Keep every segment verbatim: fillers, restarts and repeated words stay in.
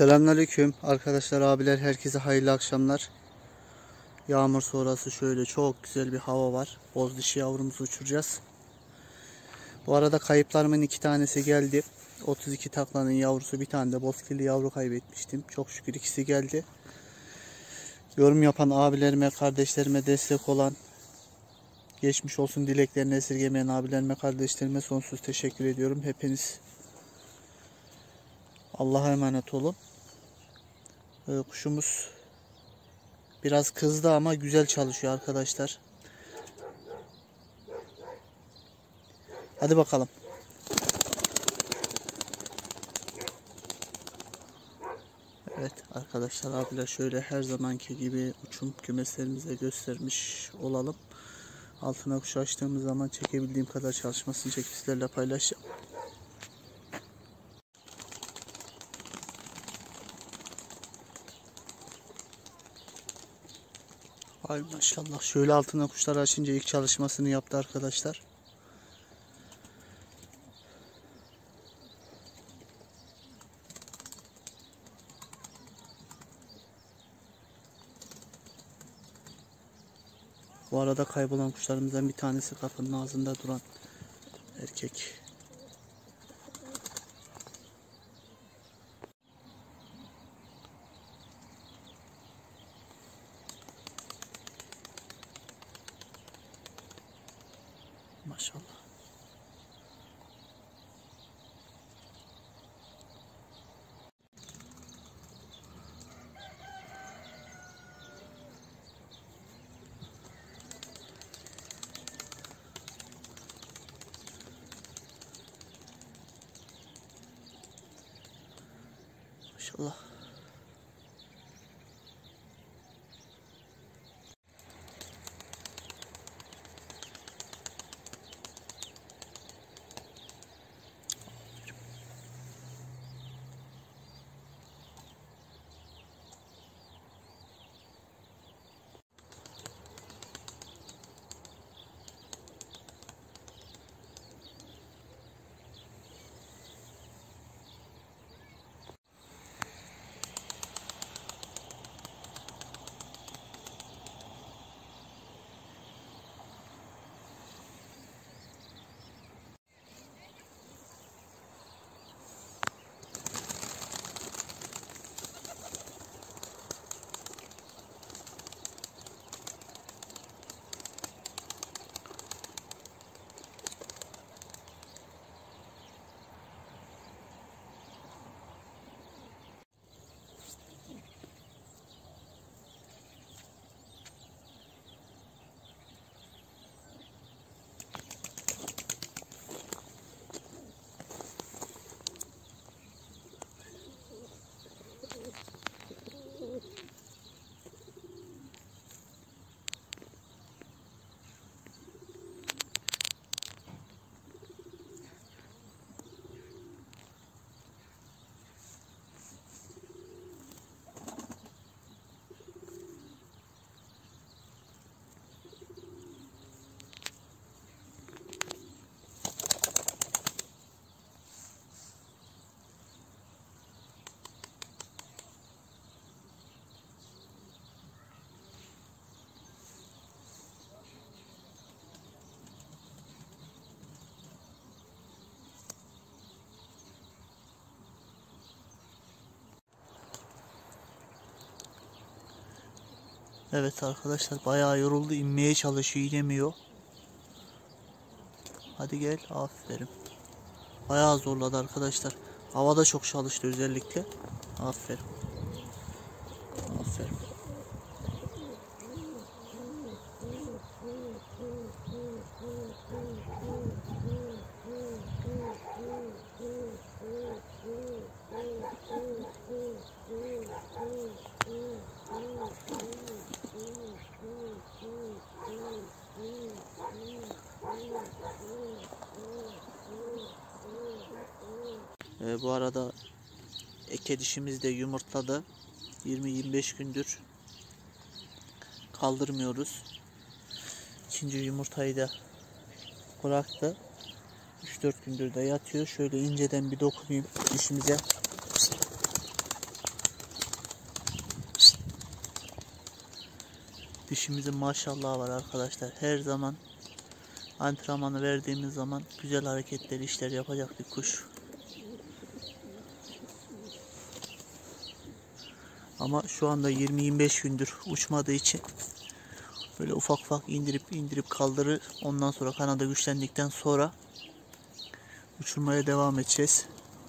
Selamünaleyküm arkadaşlar, abiler, herkese hayırlı akşamlar. Yağmur sonrası şöyle çok güzel bir hava var. Boz dişi yavrumuzu uçuracağız. Bu arada kayıplarımın iki tanesi geldi. otuz iki taklanın yavrusu, bir tane de bozkirli yavru kaybetmiştim. Çok şükür ikisi geldi. Yorum yapan abilerime, kardeşlerime, destek olan, geçmiş olsun dileklerini esirgemeyen abilerime, kardeşlerime sonsuz teşekkür ediyorum. Hepiniz Allah'a emanet olun. Kuşumuz biraz kızdı ama güzel çalışıyor arkadaşlar. Hadi bakalım. Evet arkadaşlar, abiler, şöyle her zamanki gibi uçum kümeslerimize göstermiş olalım. Altına kuş açtığımız zaman çekebildiğim kadar çalışmasını çekip sizlerle paylaşacağım. Ay maşallah, şöyle altına kuşlar açınca ilk çalışmasını yaptı arkadaşlar. Bu arada kaybolan kuşlarımızdan bir tanesi kapının ağzında duran erkek. Maşallah. Maşallah. Evet arkadaşlar, bayağı yoruldu, inmeye çalışıyor, inemiyor. Hadi gel, aferin. Bayağı zorladı arkadaşlar. Havada çok çalıştı özellikle. Aferin. Aferin. Ee, bu arada eke dişimiz de yumurtladı. yirmi yirmi beş gündür kaldırmıyoruz. İkinci yumurtayı da bıraktı. üç dört gündür de yatıyor. Şöyle inceden bir dokunayım dişimize. Dişimizin maşallahı var arkadaşlar. Her zaman antrenmanı verdiğimiz zaman güzel hareketleri, işler yapacak bir kuş. Ama şu anda yirmi yirmi beş gündür uçmadığı için böyle ufak ufak indirip indirip kaldırır. Ondan sonra kanadı güçlendikten sonra uçurmaya devam edeceğiz.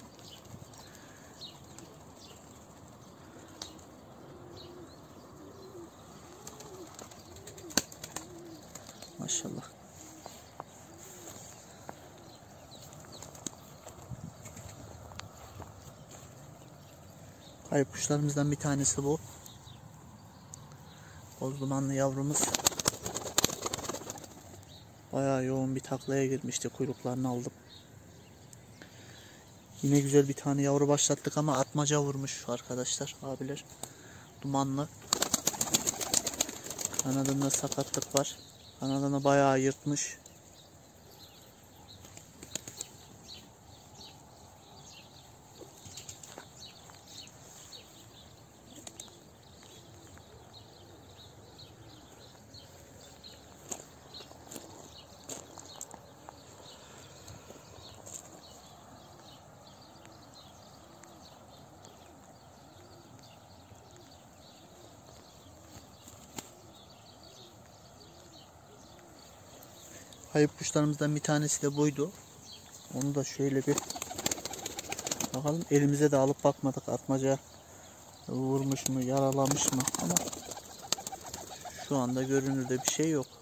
Maşallah. Kayıp kuşlarımızdan bir tanesi bu. Bozdumanlı yavrumuz. Bayağı yoğun bir taklaya girmişti. Kuyruklarını aldım. Yine güzel bir tane yavru başlattık ama atmaca vurmuş arkadaşlar, abiler. Dumanlı. Kanadında sakatlık var. Kanadını bayağı yırtmış. Kayıp kuşlarımızdan bir tanesi de buydu. Onu da şöyle bir bakalım. Elimize de alıp bakmadık. Atmaca vurmuş mu, yaralamış mı? Ama şu anda görünürde bir şey yok.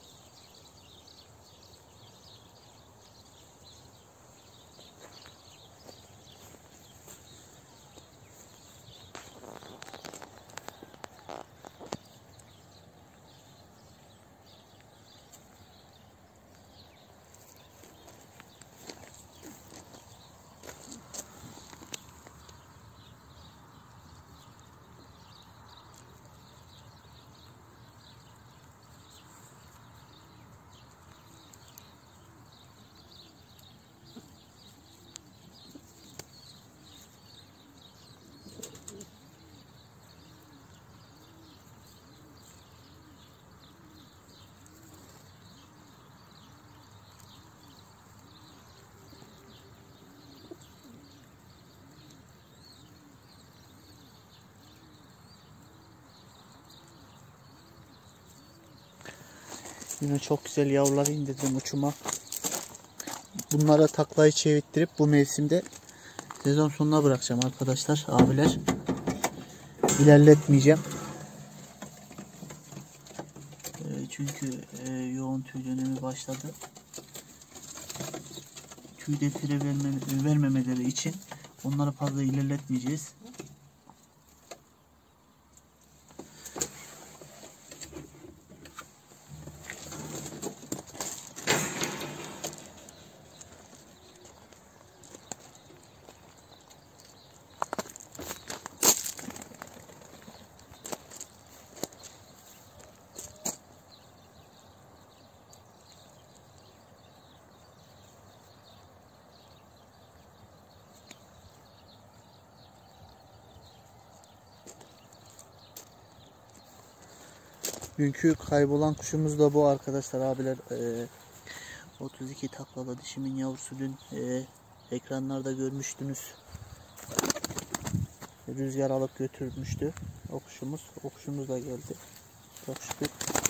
Yine çok güzel yavrular indirdim uçuma. Bunlara taklayı çevirttirip bu mevsimde sezon sonuna bırakacağım arkadaşlar, abiler. İlerletmeyeceğim. Çünkü yoğun tüy dönemi başladı. Tüy de fire vermemeleri için onları fazla ilerletmeyeceğiz. Dünkü kaybolan kuşumuz da bu arkadaşlar, abiler. Ee, otuz iki taklalı dişimin yavrusu dün e, ekranlarda görmüştünüz. Rüzgar alıp götürmüştü o kuşumuz. O kuşumuz da geldi. Çok şükür.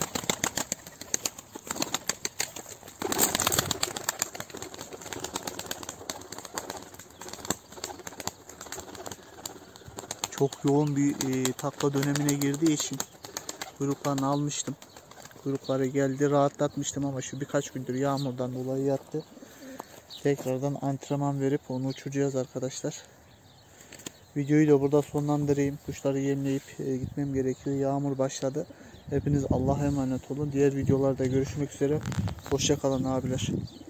Çok yoğun bir e, takla dönemine girdiği için kuyruklarını almıştım. Kuyrukları geldi, rahatlatmıştım ama şu birkaç gündür yağmurdan dolayı yattı. Tekrardan antrenman verip onu uçuracağız arkadaşlar. Videoyu da burada sonlandırayım. Kuşları yemleyip e, gitmem gerekiyor. Yağmur başladı. Hepiniz Allah'a emanet olun. Diğer videolarda görüşmek üzere. Hoşça kalın abiler.